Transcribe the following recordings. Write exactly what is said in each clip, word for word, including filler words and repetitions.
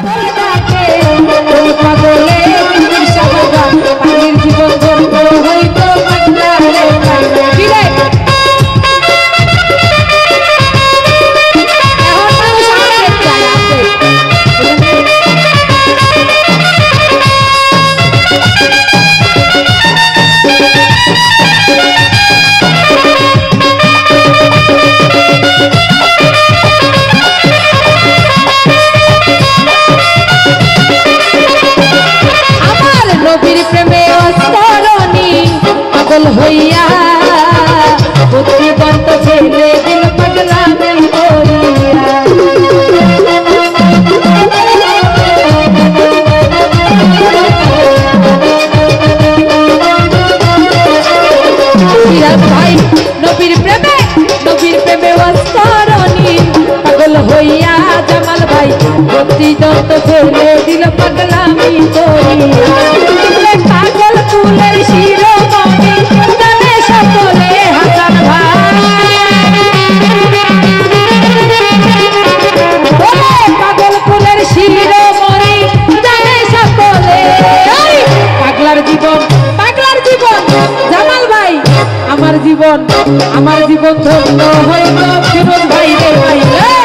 হইয়া বুদ্ধি দন্ত ছেলে দিল পাগলা দিল করিয়া ভাই নবীর প্রেমে নবীর প্রেমে অস্তরণী পাগল হইয়া জামাল ভাই বুদ্ধি দন্ত ছেলে দিল পাগলামি করিয়া পাগল ফুলের শিরোমণি জানে সকলে হাসান ভাই পাগল ফুলের শিরোমণি জানে সকলে পাগলার জীবন পাগলার জীবন জামাল ভাই আমার জীবন আমার জীবন ধন্য হইল ফিরোজ ভাই রে ভাই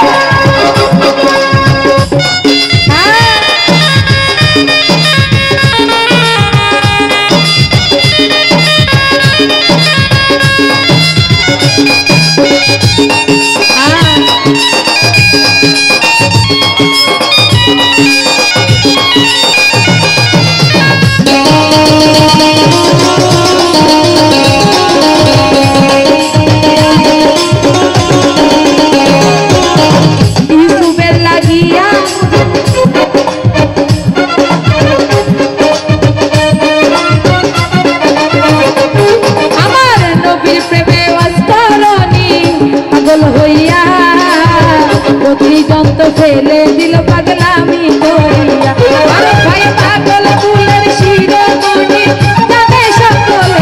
ছেলে দিল পাগলামি করিয়া আরে ভাই পাগল ফুলের শিরোমণি জানে সকলে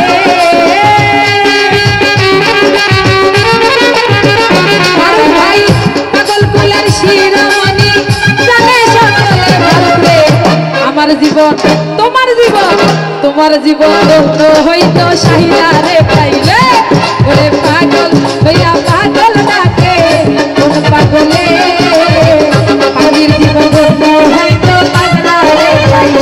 আরে ভাই পাগল ফুলের শিরোমণি জানে সকলে ভারতে আমার জীবন তোমার জীবন তোমার জীবন ধন্য হইতো শাহিরা রে পাইলে ওরে পাগল হইয়া পাগল ডাকে কোন পাগলে পাগলের জীবন ধন্য হইতো পাগলা রে পাইলে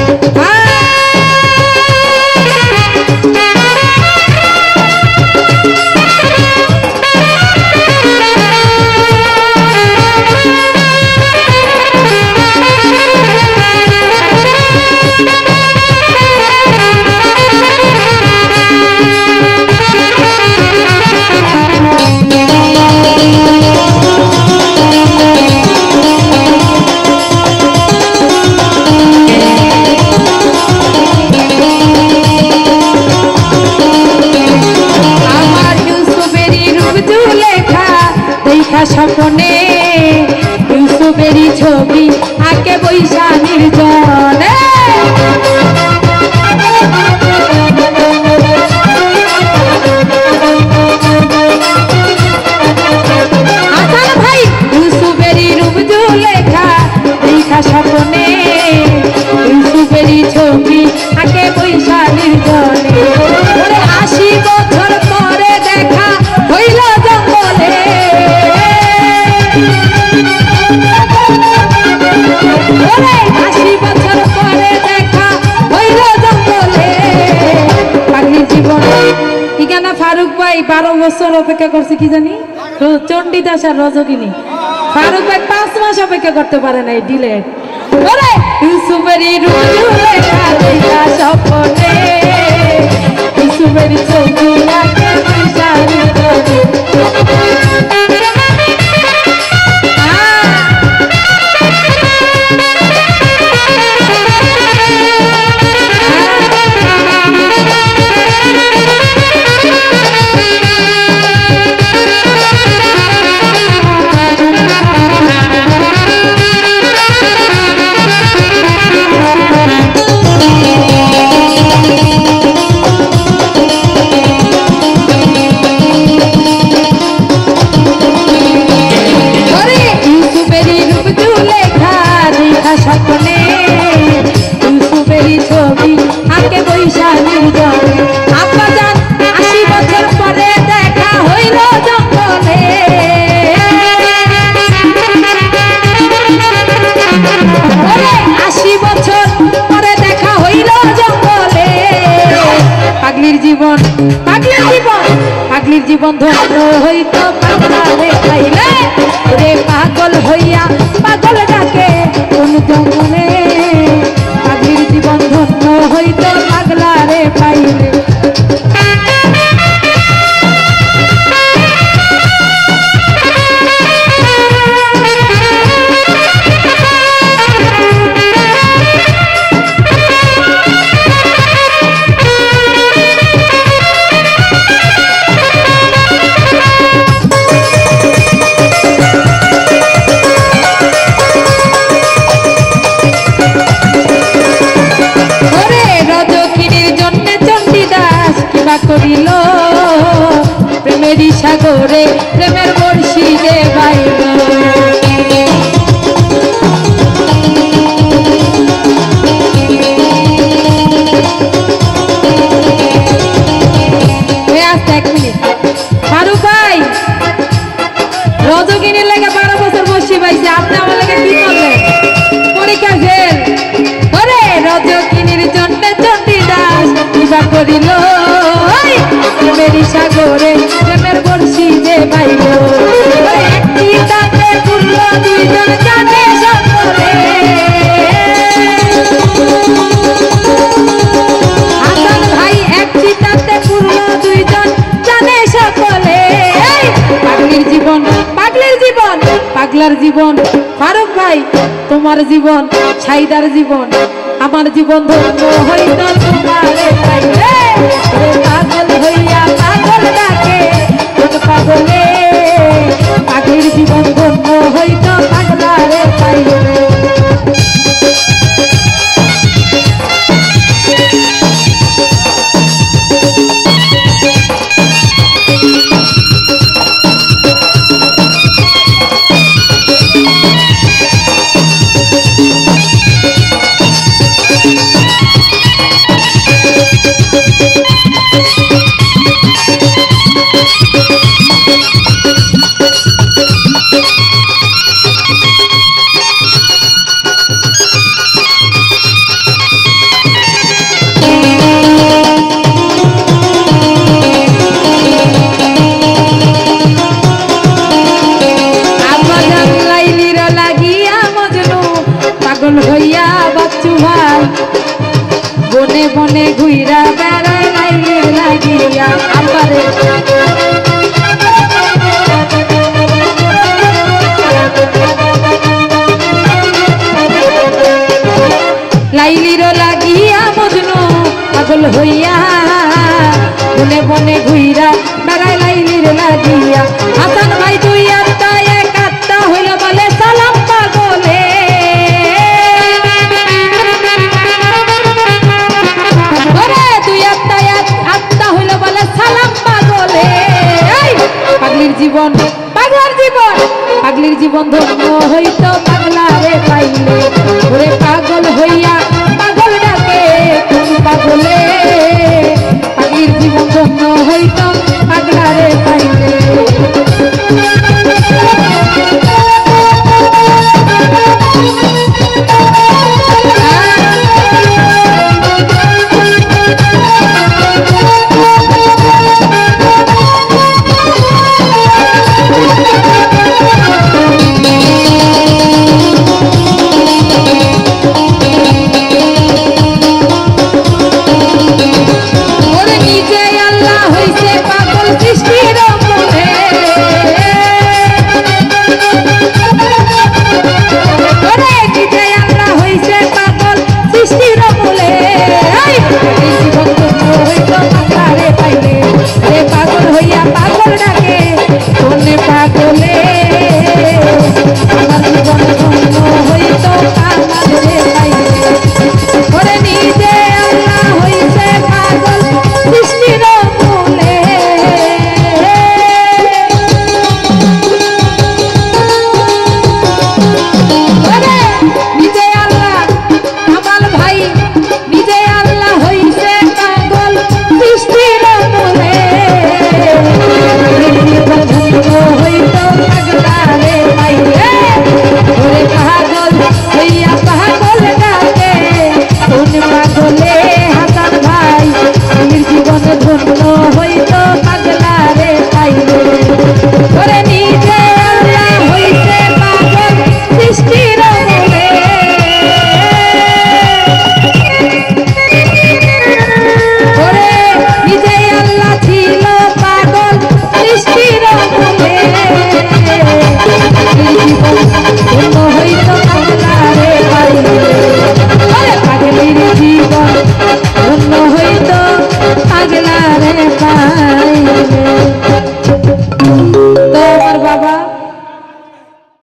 স্বপ্নে ইউসুফেরই ছবি আঁকে বৈশা নির্জনে হাসান ভাই ইউসুফেরই রূপ লেখা দেখা স্বপ্নে ইউসুফেরই ছবি আঁকে বৈশা নির্জনে আশি বছর পরে দেখা হইল জঙ্গলে আশি বছর পরে দেখা হইল জঙ্গলে পাগলির জীবন ঠিকানা ফারুক ভাই বারো বছর অপেক্ষা করছে কি জানি চণ্ডীদাস আর রজকিনী ফারুক ভাই পাঁচ মাস অপেক্ষা করতে পারে নাই ডিলে ইউসুফেরই রূপ লেখা দেখা স্বপ্নে ইউসুফেরই ছবি আঁকে বৈশা নির্জনে দেখা স্বপ্নে ইউসুফেরই ছবি আঁকে বৈশা নির্জনে আব্বা জান আশি বছর পরে দেখা হইল জঙ্গলে আশি বছর পরে দেখা হইল জঙ্গলে পাগলির জীবন পাগলির জীবন পাগলির জীবন ধন্য হইত পাগলারে পাইলে রে পাগল হইয়া পাগল ডাকে কোন জঙ্গলে পাগলির জীবন ধন্য হইত পাগলারে পাইলে করিল প্রেমের সাগরে প্রেমের বর্ষি দে বাইল এক মিনিট ফারুক ভাই রজকিনীর লেগে বারো বছর বসি পাইছে আপনি আমার লেগে কি করলেন পরীক্ষা ফেল ওরে রজকিনীর জন্য চন্ডী দাস কিবা করিল প্রেমের সাগরে প্রেমের বর্ষি দে বাইল একটি তাতে পুরল দুইজন জানে সকলে হাসান ভাই একটি তাতে পুরল দুইজন জানে সকলে পাগলির জীবন পাগলির জীবন পাগলার জীবন ফারুক ভাই তোমার জীবন ছাইদার জীবন আমার জীবন ধন্য হইত তোমারে পাইলে পাগল হইয়া পাগল ডাকে কোন পাগলে পাগলির জীবন ধন্য হইত পাগলারে পাইলে হইয়া বাচ্চু ভাই বনে বনে ঘুইরা বেড়ায় লাইলের লাগিয়া আবারে লাইলির লাগিয়া মজনু পাগল হইয়া বনে বনে ঘুইরা বেড়ায় লাইলির লাগিয়া হাসান ভাই দুই আত্মা এক আত্মা হইল বলে সালাম পাগলে পাগলির জীবন পাগলার জীবন পাগলির জীবন ধন্য হইত পাগলারে পাইলে ওরে পাগল হইয়া পাগল ডাকে কোন পাগলে